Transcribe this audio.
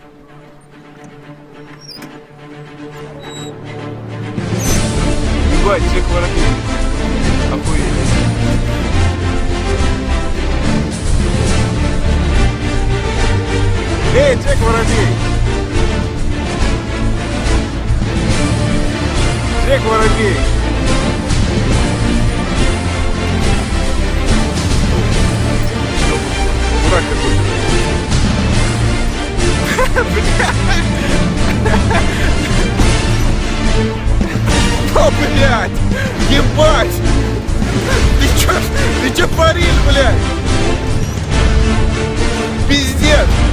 Ебать, чек воробей. Охуеть. Эй, Джек Воробей! Джек Воробей! Дурак какой-то. Бля! О, блядь! Ебать! Ты чё паришь, блядь? Пиздец!